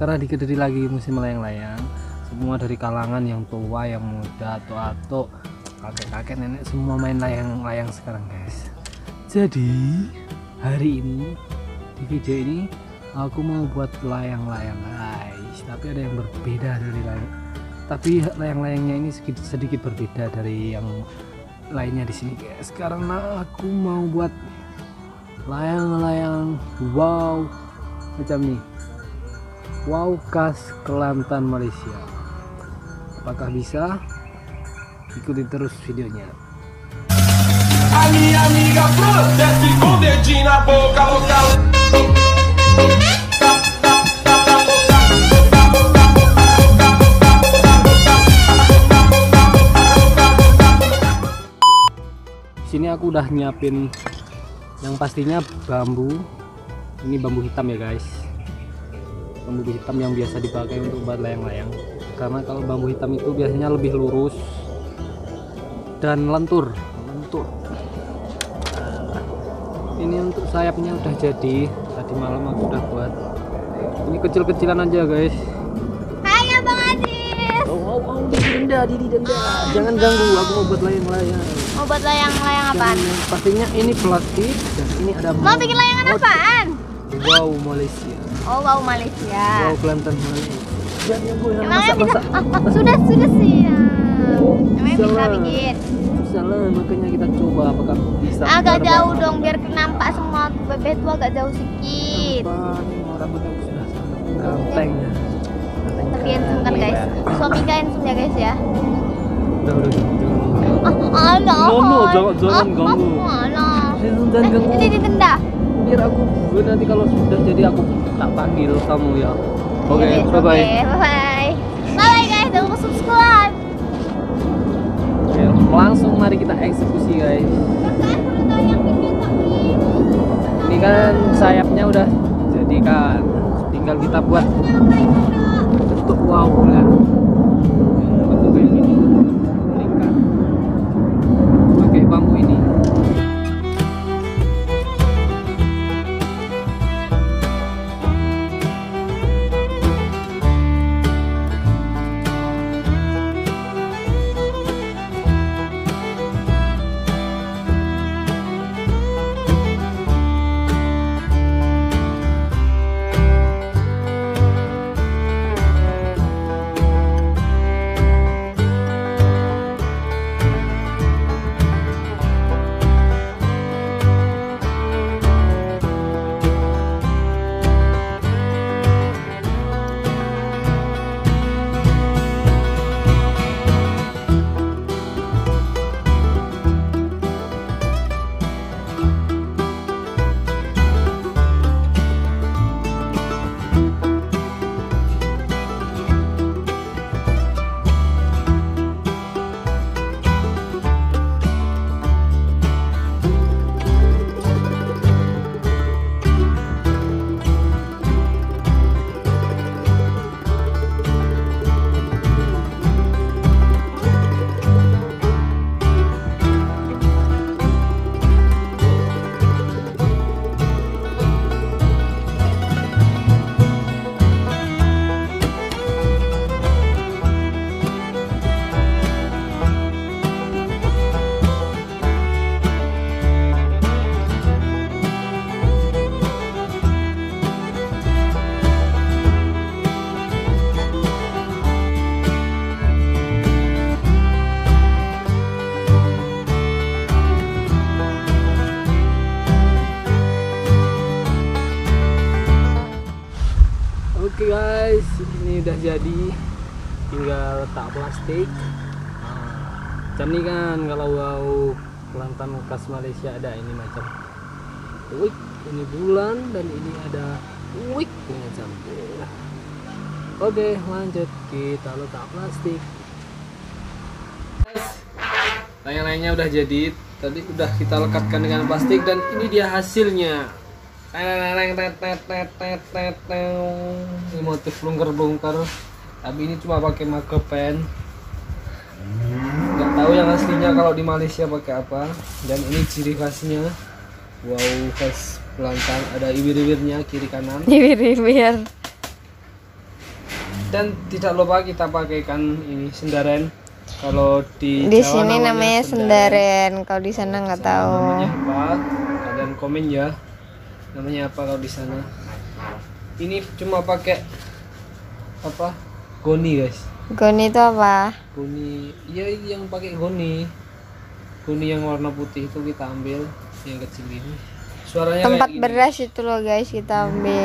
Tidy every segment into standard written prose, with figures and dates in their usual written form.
karena di Kediri lagi musim layang-layang. Semua dari kalangan yang tua, yang muda, atau kakek-kakek, nenek semua main layang-layang sekarang guys. Jadi hari ini di video ini aku mau buat layang-layang guys, tapi ada yang berbeda dari layang. Tapi layang-layangnya ini sedikit berbeda dari yang lainnya di sini guys, karena aku mau buat layang-layang wow macam nih, wow khas Kelantan Malaysia. Apakah bisa? Ikuti terus videonya. A minha amiga Flor desce com o dedinho na boca, local. Sini aku udah nyiapin yang pastinya bambu. Ini bambu hitam ya guys, bambu hitam yang biasa dipakai untuk buat layang-layang. Karena kalau bambu hitam itu biasanya lebih lurus dan lentur. Ini untuk sayapnya udah jadi, tadi malam aku udah buat. Ini kecil-kecilan aja guys. Hai Abang Aziz. Didi, jangan ganggu, aku mau buat layang-layang. Mau buat layang-layang apaan? Pastinya ini plastik dan ini ada Mau bikin layangan apaan? Wow Malaysia. Oh wow Malaysia. Wow Kelantan Malaysia. Emangnya bisa? Sudah sih. Emangnya bisa bikin? Salah, makanya kita coba apakah bisa. Agak jauh dong biar nampak semua bebek itu agak jauh sedikit. Rambutnya sudah sangat ganteng. Tapi handsome kan guys? Suami kan handsome ya guys ya? Udah. No, jangan ganggu. Jangan ganggu. Jadi ditenda. Biar aku nanti kalau sudah jadi aku tak panggil kamu ya. Oke, bye-bye. Bye guys, jangan lupa subscribe. Oke, langsung mari kita eksekusi guys. Ini kan sayapnya udah jadi kan, tinggal kita buat bentuk wow kan, bentuk kayak gini, lingkar pakai bambu ini. Oke guys, ini udah jadi, tinggal letak plastik. Macam ini kan kalau wow Kelantan khas Malaysia ada ini macam wik, ini bulan, dan ini ada wik macam. Oke lanjut, kita letak plastik. Layang-layangnya udah jadi, tadi udah kita lekatkan dengan plastik dan ini dia hasilnya. Ini motif bongkar-bongkar, tapi ini cuma pakai marker pen. Nggak tahu yang aslinya kalau di Malaysia pakai apa. Dan ini ciri khasnya wow khas Kelantan, ada ibir-ibirnya kiri kanan. Ibir-ibir. Dan tidak lupa kita pakaikan ini sendaren. Kalau di Di Jawa sini namanya sendaren, kalau di sana nggak tahu. Namanya apa? Kalian komen ya. Namanya apa kalau di sana? Ini cuma pakai apa? Goni guys. Goni itu apa? Goni, iya yang pakai goni. Goni yang warna putih itu kita ambil yang kecil ini. Suaranya Tempat kayak gini. beras itu loh guys, kita ambil.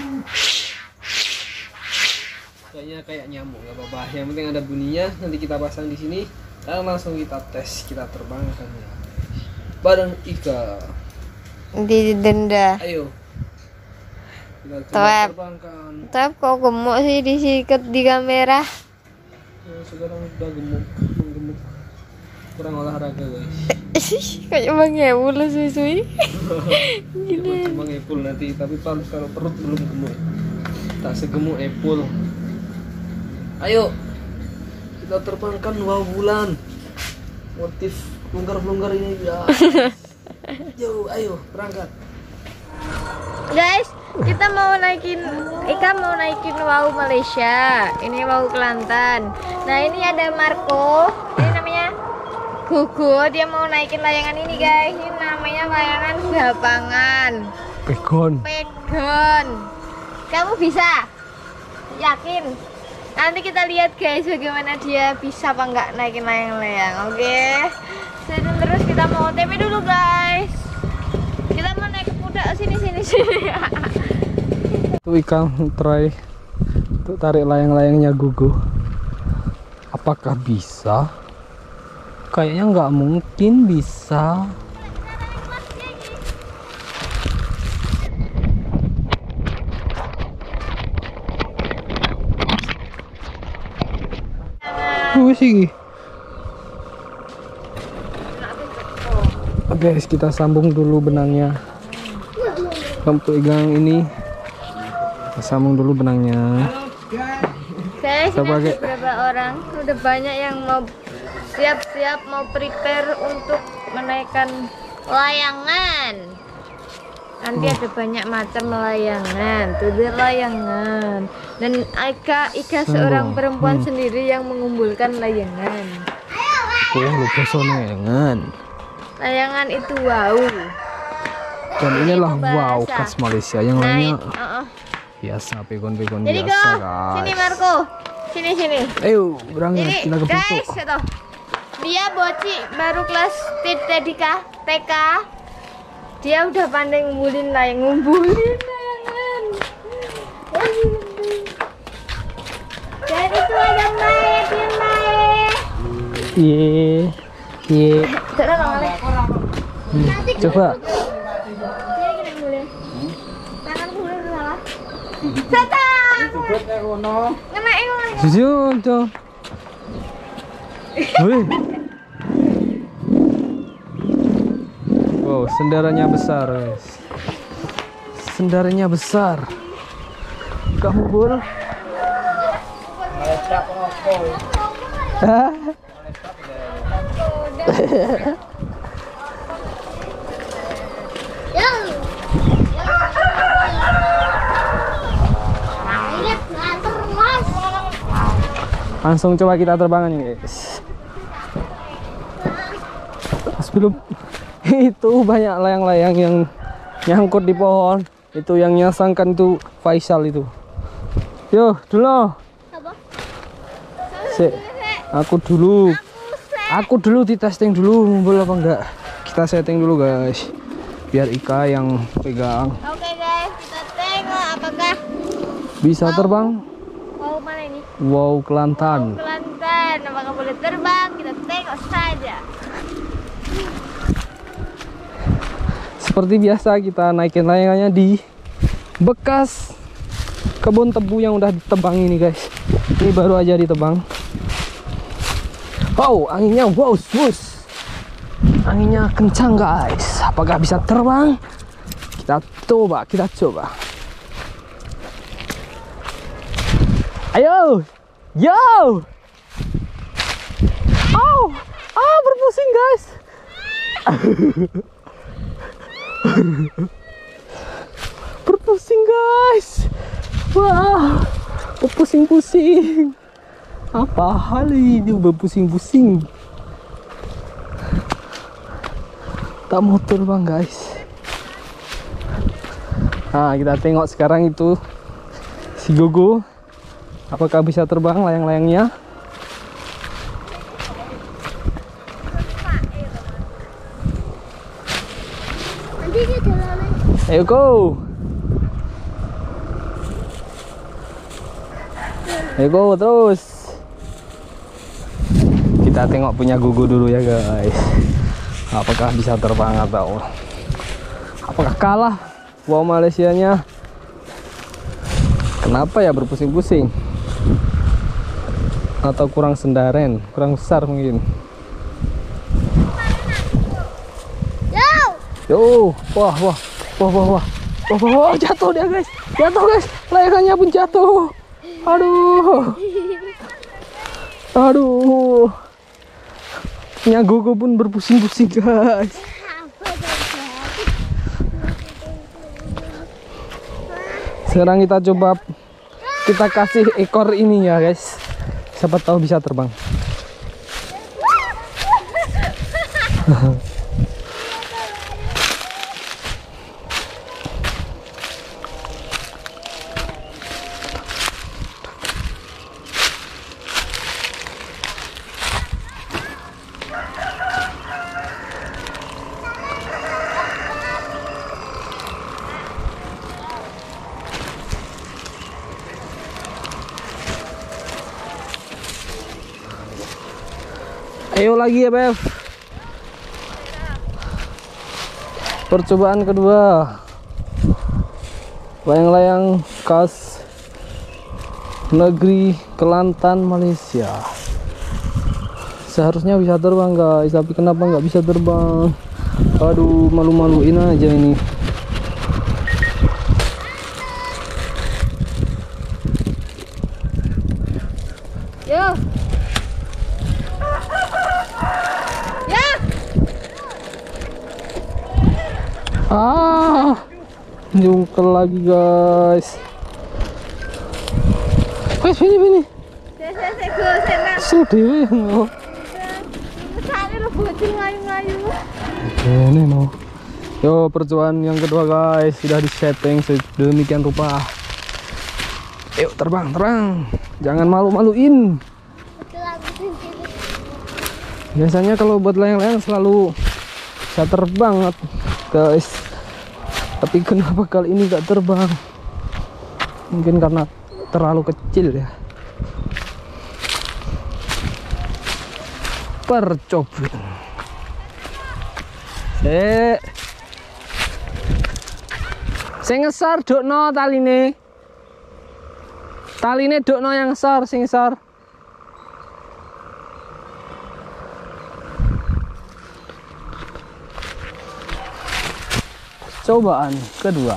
Kayaknya kayak nyamuk, nggak apa-apa. Yang penting ada bunyinya. Nanti kita pasang di sini dan langsung kita tes, kita terbangkan ya. Bareng Ika. Di denda. Ayo. Kita coba Toep. terbangkan. Tapi kok gemuk sih disikat di kamera? Ya, sekarang udah gemuk, menggemuk. Kurang olahraga guys. Kayak Bang Ewul susu-susu. Gila. Cuma ngepul nanti, tapi kalau perut belum gemuk. Tak segemuk epul. Ayo. Kita terbangkan wow bulan. Motif longgar-longgar ini ya. Yo, ayo berangkat. Guys, kita mau naikin, Ika mau naikin wow Malaysia. Ini wow Kelantan. Nah ini ada Marco. Ini namanya Gugu. Dia mau naikin layangan ini guys. Ini namanya layangan gapangan. Pegon. Pegon. Kamu bisa? Yakin? Nanti kita lihat guys bagaimana dia bisa apa enggak naikin layang-layang. Oke. Stay tune terus, kita mau OTW dulu guys. Kita mau naik ke kuda sini. Tuh ikan try untuk tarik layang-layangnya Gugu. Apakah bisa? Kayaknya nggak mungkin bisa. Sih. Guys, kita sambung dulu benangnya. Untuk igang ini kita sambung dulu benangnya. Guys, Kita ini ada pakai- beberapa orang. Udah banyak yang mau siap-siap mau prepare untuk menaikkan layangan. Nanti ada banyak macam layangan. Tuh dia layangan. Dan Ika seorang perempuan sendiri yang mengumpulkan layangan. Oh, lupa sonengan. Layangan itu wow. Dan inilah Itu wow bahasa. khas Malaysia. Yang Nah, lainnya uh-uh. biasa, pegon-pegon Jadi biasa go, sini guys. Marco. Sini. Ayo berangkat Ini kita ke guys, pojok. itu. Dia bocil baru kelas TK. Dia udah pandai ngumpulin layangan. Dan itu ada naik. Iya. Coba. Tangan kulit salah. Setan. Kena Jujur, Cok. Wih. Wow, sendarannya besar, guys. Sendarannya besar. Kamu bol? Hah? Langsung coba kita terbangan guys. Sebelum itu banyak layang-layang yang nyangkut di pohon. Itu yang nyasangkan itu Faisal itu. Yo, dulu. Aku dulu di testing dulu boleh apa enggak. Kita setting dulu guys. Biar Ika yang pegang. Oke guys, kita tengok apakah Bisa terbang? wow mana ini? Wow Kelantan. Kelantan, apakah boleh terbang? Kita tengok saja. Seperti biasa kita naikin layangannya di bekas kebun tebu yang udah ditebang ini guys. Ini baru aja ditebang. Wow, anginnya wow, swus. Anginnya kencang guys. Apakah bisa terbang? Kita coba. Ayo. Yo. Berpusing guys. Berpusing guys. Wah. Pusing-pusing. Apa hal ini berpusing-pusing? Tak mau terbang guys. Nah kita tengok sekarang itu si Gogo, apakah bisa terbang layang-layangnya? Ayo go. Ayo go terus. Kita tengok punya Gogo dulu ya guys. Apakah bisa terbang atau apakah kalah? Wow, Malaysianya. Kenapa ya berpusing-pusing? Atau kurang sendaren, kurang besar mungkin. Yo, wah, jatuh dia guys, layangannya pun jatuh. Aduh, punya Gogo pun berpusing-pusing guys. Sekarang kita coba, kita kasih ekor ini ya guys, siapa tahu bisa terbang. Ayo lagi ya Bev. Percobaan kedua. Layang-layang khas negeri Kelantan, Malaysia. Seharusnya bisa terbang guys, tapi kenapa nggak bisa terbang? Aduh, malu-maluin aja ini. Yo. Jungkel lagi guys. Guys, sini. Sudah no. Ini no. Yo, percobaan yang kedua guys, sudah disetting sedemikian rupa. Yuk terbang. Jangan malu-maluin. Biasanya kalau buat layang-layang selalu bisa terbang guys. Tapi kenapa kali ini gak terbang? Mungkin karena terlalu kecil ya. Percobaan. Sing ngesor dokno taline. Taline dokno yang ngesor, sing ngesor. Cobaan kedua.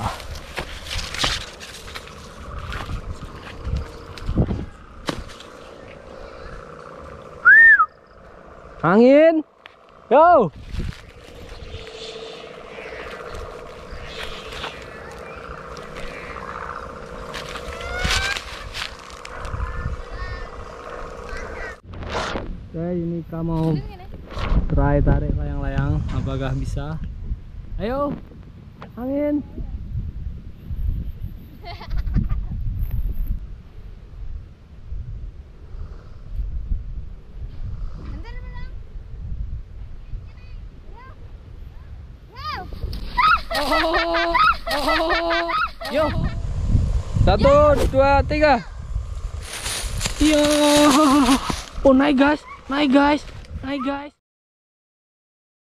Angin. Yo. Oke, ini kamu mau try tarik layang-layang, apakah bisa? Ayo. Angin. Yo. 1, 2, 3. Yo. Oh, naik guys.